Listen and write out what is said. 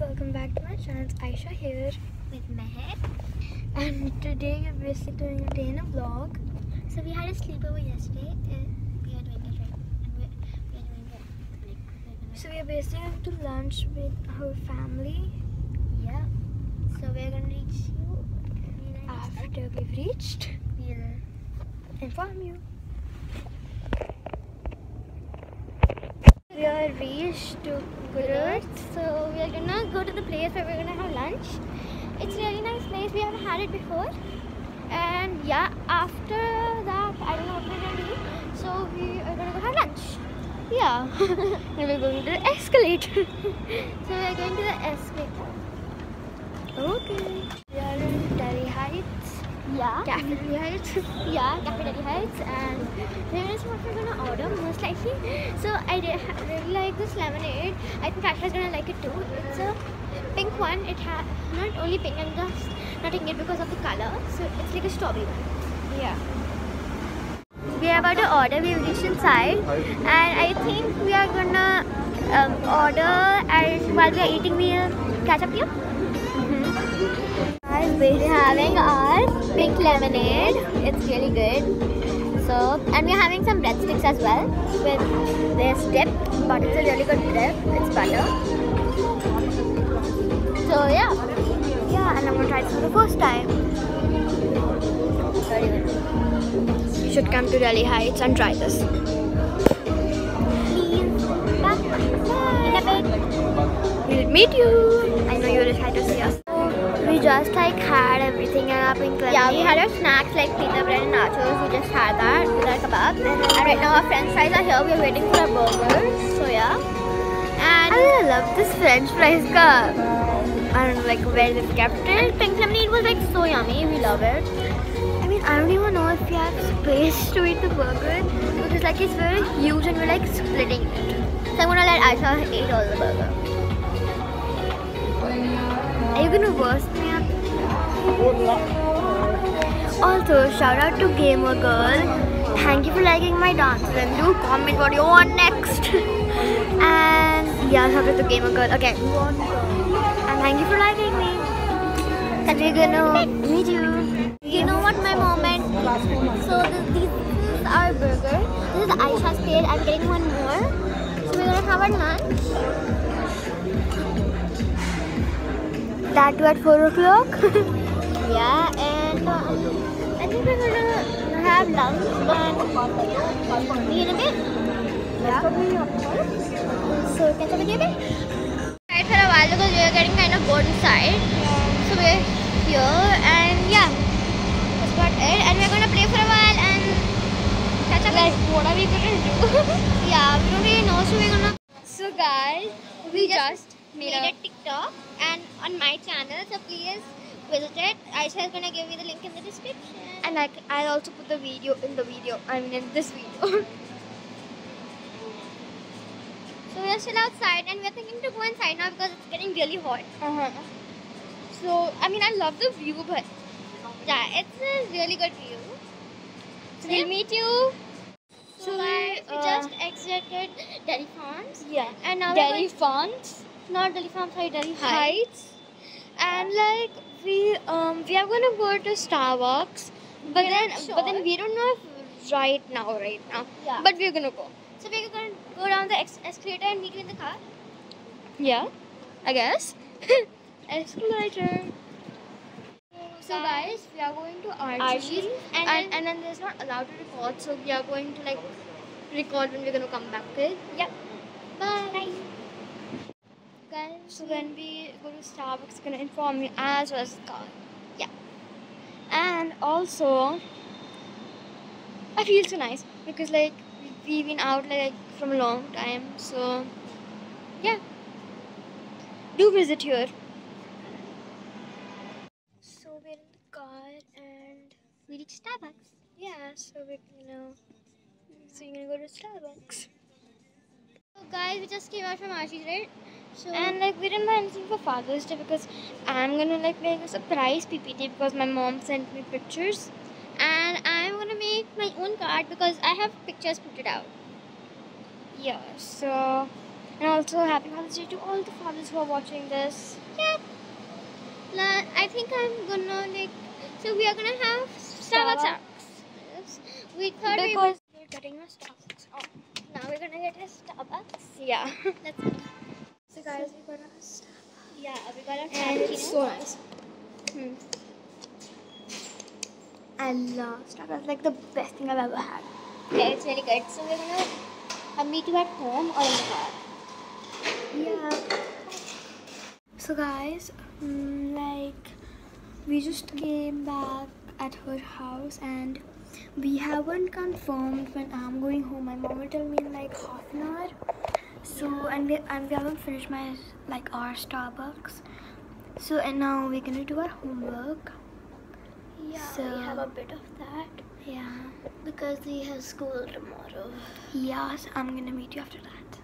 welcome back to my channel. It's Aisha here with Meher. and today we're basically doing a day in a vlog. So we had a sleepover yesterday. We are doing it right, and we are doing it So we're basically going to lunch with our family. yeah. So we're gonna reach you After we've reached, we'll inform you. We are reached to Gurur. So we are gonna go to the place where we're gonna have lunch. It's a really nice place. We haven't had it before. And yeah, after that, I don't know what we're gonna do. So we are gonna go have lunch. Yeah, and we're going to the escalator. So we are going to the escalator. Okay. We are in Delhi Heights. Yeah. Cafe Delhi Heights. Yeah, Cafe Delhi Heights, and here is what we're gonna order most likely. So I really like this lemonade. I think Asha's gonna like it too. It's a pink one. It has not only pink, I'm just not taking it because of the color. So it's like a strawberry one. Yeah. We are about to order. We've reached inside, and I think we are gonna order. And while we are eating, we'll catch up here. Guys, We're having our pink lemonade. It's really good. So, and we're having some breadsticks as well with this dip, but it's a really good dip. It's butter. So yeah, and I'm gonna try this for the first time. very good. You should come to Delhi Heights and try this. Please, back in a bit. We'll meet you. I know you're excited to see us. We just had everything in our pink lemonade. Yeah, we had our snacks like pita bread and nachos. We just had that with our kebab. And right now our French fries are here. We're waiting for our burgers. So yeah. And I really love this French fries cup. I don't know, like where they've kept it. pink lemonade was like so yummy. We love it. I mean, I don't even know if we have space to eat the burger because like it's very huge and we're like splitting it. So I'm gonna let Aisha eat all the burger. Are you gonna burst me up? Also, shout out to Gamer Girl. Thank you for liking my dances and do comment what you want next. And yeah, shout out to Gamer Girl again. And thank you for liking me. And we're gonna meet you. You know what my mom meant? So this is our burger. This is Aisha's plate. I'm getting one more. So we're gonna have our lunch. That too at 4 o'clock. Yeah, and I think we're gonna have lunch and be in a bit. Yeah. So catch up with you a bit. Right for a while because we are getting kind of bored inside. So we're here and yeah, that's about it. And we're gonna play for a while and catch up. Like, what are we gonna do? Yeah, we don't really know, so we're gonna. So guys, we just made a TikTok and on my channel, so please visit it. Aisha is gonna give you the link in the description. and like I'll also put the video in the video. I mean in this video. So we're still outside and we're thinking to go inside now because it's getting really hot. So I mean I love the view, but Yeah, it's a really good view. so we'll meet you. So guys, we just exited Delhi Farms. Yeah. And now Delhi we're Farms going, not Delhi Farms, sorry, Delhi Heights. Heights. And like we are gonna go to Starbucks, but We're then not sure. we don't know if right now. Yeah. But we're gonna go. So we're going to go down the escalator and meet you in the car. Yeah, I guess. Escalator. So guys, we are going to RG, and then there's not allowed to record, so we are going to like record when we're gonna come back. Okay? Yep. Bye. Guys, so when we go to Starbucks, we're gonna inform you as well as the car. Yeah. And also, I feel so nice because like we've been out like from a long time, so yeah. Do visit here. So we're in the car and We reached Starbucks. yeah, so we're gonna go to Starbucks. So guys, we just came out from Ashi's, right? So And like we didn't buy anything for Father's Day because I'm gonna like make a surprise PPT because my mom sent me pictures. and I'm gonna make my own card because I have pictures printed out. Yeah, so And also happy Father's Day to all the fathers who are watching this. Yep. I think I'm gonna so we are gonna have Starbucks. We thought Because we were getting a Starbucks. Oh, now we're gonna get a Starbucks. yeah. Let's go. So guys, we got a Starbucks. Yeah, we got a And cappuccino. it's so nice. I love Starbucks. Like the best thing I've ever had. Yeah, it's really good. So we're gonna meet you at home or in the car. Yeah. So guys, we just came back at her house and we haven't confirmed when I'm going home. My mom will tell me in like half an hour. So and we haven't finished our Starbucks. So and now we're gonna do our homework. Yeah, So we have a bit of that yeah. because we have school tomorrow. Yeah, so I'm gonna meet you after that.